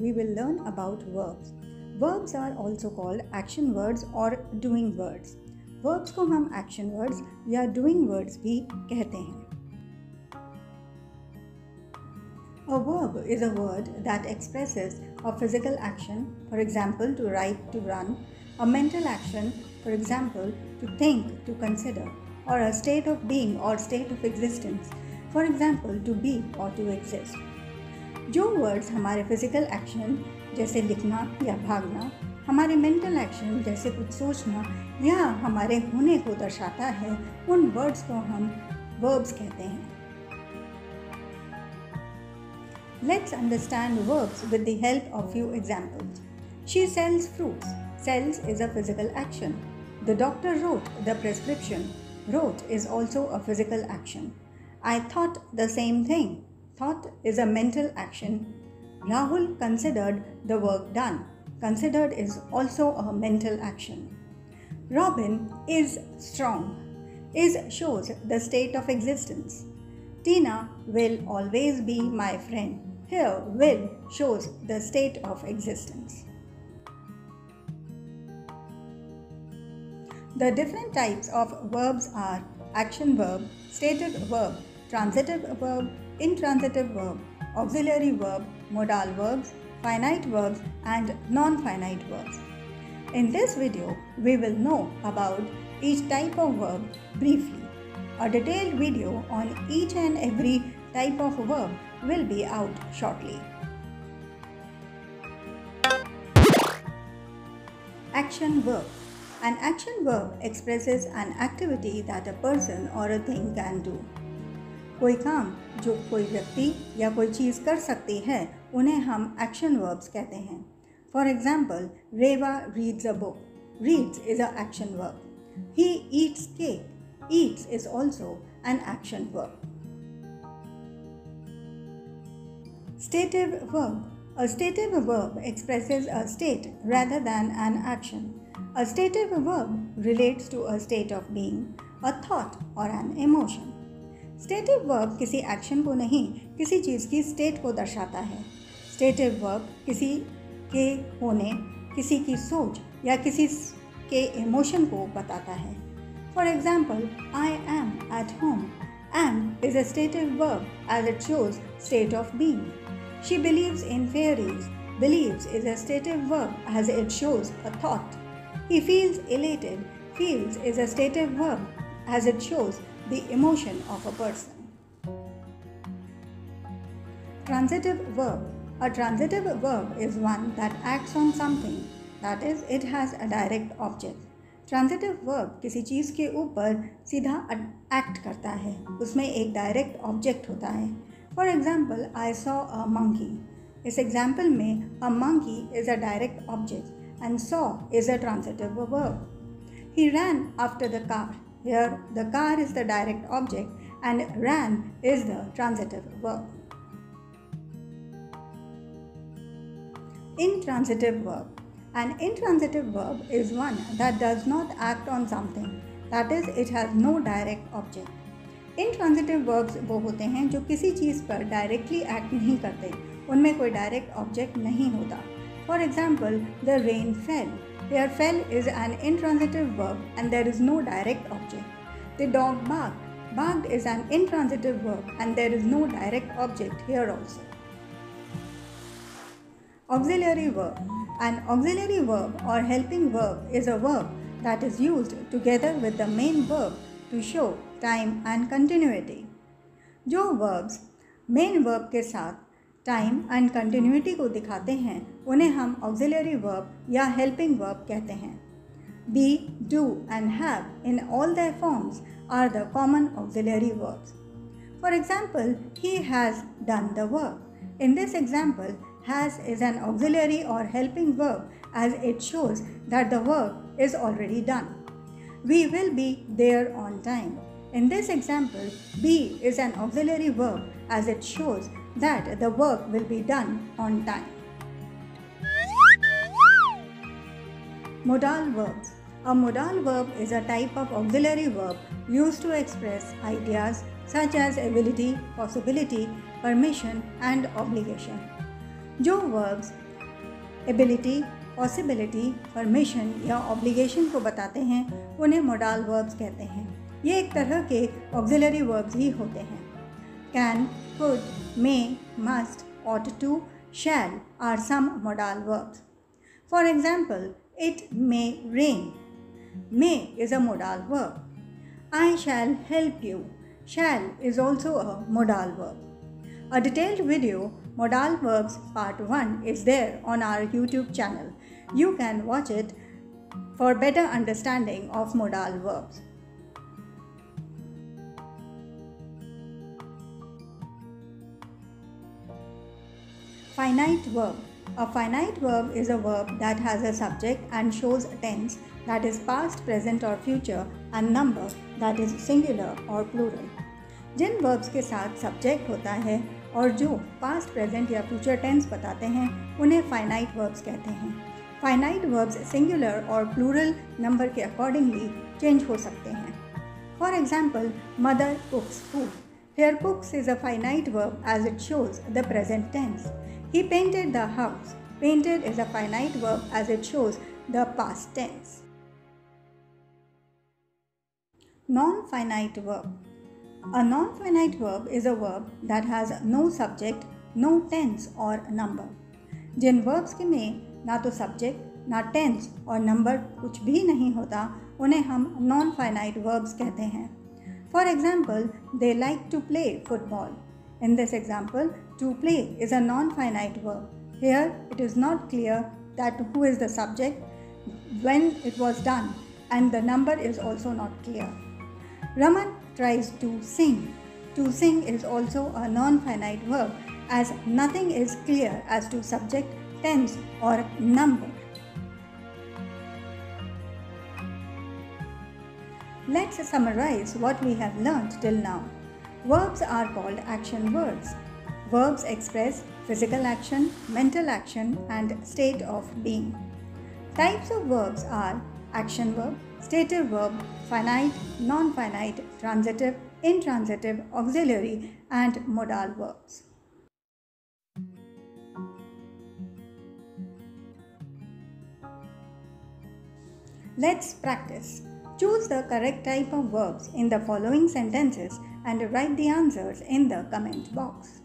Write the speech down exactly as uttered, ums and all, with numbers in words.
we will learn about verbs. Verbs are also called action words or doing words. Verbs को हम action words या doing words भी कहते हैं. A verb is a word that expresses a physical action, for example, to write, to run, a mental action, for example, to think, to consider, or a state of being or state of existence, for example, to be or to exist. जो words हमारे physical action जैसे लिखना या भागना, हमारे mental action जैसे कुछ सोचना या हमारे होने को दर्शाता है, उन वर्ड्स को हम वर्ब्स कहते हैं. Let's understand verbs with the help of few examples. She sells fruits. Sells is a physical action. The doctor wrote the prescription. Wrote is also a physical action. I thought the same thing. Thought is a mental action. Rahul considered the work done. Considered is also a mental action. Robin is strong. Is shows the state of existence. Tina will always be my friend. Here, will shows the state of existence. The different types of verbs are action verb, stative verb, transitive verb, intransitive verb, auxiliary verb, modal verbs, finite verbs, and non-finite verbs. In this video, we will know about each type of verb briefly. A detailed video on each and every type of verb will be out shortly. Action verb. An action verb expresses an activity that a person or a thing can do. कोई काम जो कोई व्यक्ति या कोई चीज़ कर सकती है, उन्हें हम action verbs कहते हैं. For example, Reva reads a book. Reads is an action verb. He eats cake. Eats is also an action verb. Stative verb. A stative verb expresses a state rather than an action. A stative verb relates to a state of being, a thought or an emotion. Stative verb किसी action को नहीं, किसी चीज़ की state को दर्शाता है. Stative verb किसी के होने, किसी की सोच या किसी के इमोशन को बताता है. For example, I am at home. Am is a stative verb as it shows state of being. She believes in fairies. Believes is a stative verb as it shows a thought. He feels elated. Feels is a stative verb as it shows the emotion of a person. Transitive verb. A transitive verb is one that acts on something. That is, it has a direct object. Transitive verb किसी चीज़ के ऊपर सीधा act करता है. उसमें एक direct object होता है. For example, I saw a monkey. इस example में a monkey is a direct object and saw is a transitive verb. He ran after the car. Here, the car is the direct object and ran is the transitive verb. Intransitive verb. An intransitive verb is one that does not act on something. That is, it has no direct object. Intransitive verbs वो होते हैं जो किसी चीज़ पर directly act नहीं करते. उनमें कोई direct object नहीं होता. For example, the rain fell. Here, fell is an intransitive verb and there is no direct object. The dog barked. Barked is an intransitive verb and there is no direct object here also. Auxiliary verb. An auxiliary verb or helping verb is a verb that is used together with the main verb to show time and continuity. जो verbs main verb के साथ time and continuity को दिखाते हैं, उन्हें हम auxiliary verb या helping verb कहते हैं. Be, do and have in all their forms are the common auxiliary verbs. For example, he has done the work. In this example, has is an auxiliary और helping verb as it shows that the work is already done. We will be there on time. In this example, be is an auxiliary verb as it shows that the work will be done on time. Modal verbs. A modal verb is a type of auxiliary verb used to express ideas such as ability, possibility, permission and obligation. जो verbs ability, possibility, permission या obligation को बताते हैं उन्हें modal verbs कहते हैं। ये एक तरह के ऑक्सिलरी वर्ब्स ही होते हैं। Can, could, may, must, ought to, shall are some modal verbs. For example, it may rain. May is a modal verb. I shall help you. Shall is also a modal verb. A detailed video, Modal Verbs Part one, is there on our YouTube channel. You can watch it for better understanding of modal verbs. Finite verb. A finite verb is a verb that has a subject and shows tense that is past, present or future and number that is singular or plural. जिन verbs के साथ subject होता है और जो past, present या future tense बताते हैं उन्हें finite verbs कहते हैं। Finite verbs singular और plural number के accordingly change हो सकते हैं। For example, mother cooks food. Here cooks is a finite verb as it shows the present tense. He painted the house. Painted is a finite verb as it shows the past tense. Non-finite verb. A non-finite verb is a verb that has no subject, no tense or number. Jin verbs के में ना तो subject, ना tense और number कुछ भी नहीं होता उन्हें हम non-finite verbs कहते हैं। For example, they like to play football. In this example, to play is a non-finite verb. Here, it is not clear that who is the subject, when it was done, and the number is also not clear. Raman tries to sing. To sing is also a non-finite verb as nothing is clear as to subject, tense, or number. Let's summarize what we have learned till now. Verbs are called action words. Verbs express physical action, mental action, and state of being. Types of verbs are action verb, stative verb, finite, non-finite, transitive, intransitive, auxiliary, and modal verbs. Let's practice. Choose the correct type of verbs in the following sentences and write the answers in the comment box.